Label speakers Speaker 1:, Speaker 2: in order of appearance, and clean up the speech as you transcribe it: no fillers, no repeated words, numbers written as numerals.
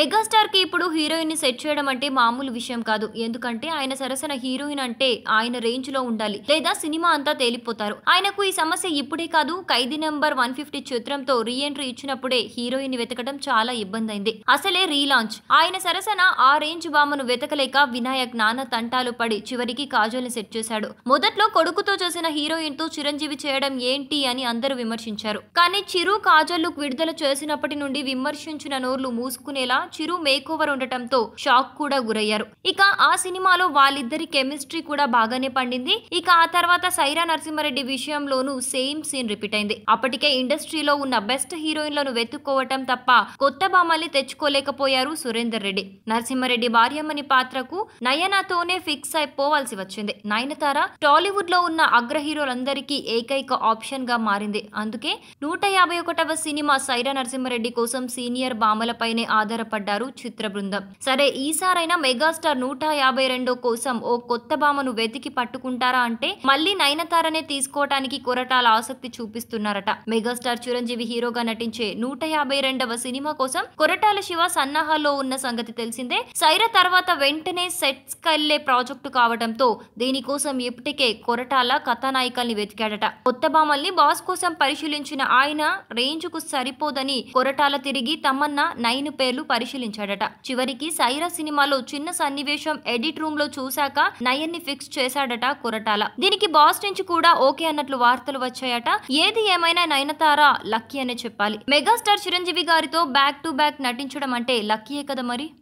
Speaker 1: Megastar కి ఇప్పుడు heroine ని సెట్ చేయడం అంటే మామూలు విషయం కాదు. ఎందుకంటే ఆయన సరసన హీరోయిన్ అంటే ఆయన రేంజ్ లో ఉండాలి, లేదా సినిమా అంతా తేలిపోతారు. ఆయనకు ఈ సమస్య ఇప్పుడే కాదు, ఖైదీ నంబర్ 150 చిత్రంతో రీ ఎంట్రీ ఇచ్చినప్పుడే హీరోయిన్ ని వెతకడం చాలా ఇబ్బంది అయింది. అసలే రీలాంచ్. ఆయన సరసన ఆ రేంజ్ బామను వెతకలేక వినాయక్ నాన్న తంటాలు పడి చివరికి కాజల్ ని సెట్ చేశాడు. మొదట్లో కొడుకుతో చేసిన హీరోయిన్ తో చిరంజీవి చేయడం ఏంటి అని అందరూ విమర్శించారు. కానీ చిరు కాజల్ లుక్ విడుదల చేసినప్పటి నుండి విమర్శించిన నోర్లు మూసుకునేలా చిరు మేక్ ఓవర్ ఉండటంతో షాక్ కూడా గురయ్యారు. ఇక ఆ సినిమాలో వాళ్ళిద్దరి కెమిస్ట్రీ కూడా బాగానే పండింది. ఇక ఆ తర్వాత సైరా నరసింహారెడ్డి విషయంలోనూ సేమ్ సీన్ రిపీట్ అయింది. అప్పటికే ఇండస్ట్రీలో ఉన్న బెస్ట్ హీరోయిన్లను వెతుక్కోవటం తప్ప కొత్త బామల్ని తెచ్చుకోలేకపోయారు సురేందర్ రెడ్డి. నరసింహారెడ్డి భార్యమ్మని పాత్రకు నయనతోనే ఫిక్స్ అయిపోవాల్సి వచ్చింది. నయనతార టాలీవుడ్ లో ఉన్న అగ్ర హీరోలందరికీ ఏకైక ఆప్షన్ గా మారింది. అందుకే 151వ సినిమా సైరా నరసింహారెడ్డి కోసం సీనియర్ బామలపైనే ఆధారపడ్డారు చిత్ర బృందం. సరే, ఈసారైనా మెగాస్టార్ 152 కోసం ఓ కొత్త బామను వెతికి పట్టుకుంటారా అంటే మళ్ళీ నయనతారనే తీసుకోవటానికి కొరటాల ఆసక్తి చూపిస్తున్నారట. మెగాస్టార్ చిరంజీవి హీరోగా నటించే 152వ సినిమా కోసం కొరటాల శివ సన్నాహాల్లో ఉన్న సంగతి తెలిసిందే. సైరా తర్వాత వెంటనే సెట్స్ కళ్లే ప్రాజెక్టు కావడంతో దీనికోసం ఇప్పటికే కొరటాల కథానాయికల్ని వెతికాడట. కొత్త బామల్ని బాస్ కోసం పరిశీలించిన ఆయన రేంజ్ కు సరిపోదని కొరటాల తిరిగి తమన్నా 9 పేర్లు పరిశీలించాడట. చివరికి సైరా సినిమాలో చిన్న సన్నివేశం ఎడిట్ రూమ్ లో చూశాక నయన్ ని ఫిక్స్ చేశాడట కొరటాల. దీనికి బాస్ నుంచి కూడా ఓకే అన్నట్లు వార్తలు వచ్చాయట. ఏది ఏమైనా నయనతార లక్కీ అనే చెప్పాలి. మెగాస్టార్ చిరంజీవి గారితో బ్యాక్ టు బ్యాక్ నటించడం అంటే లక్కీయే కదా మరి.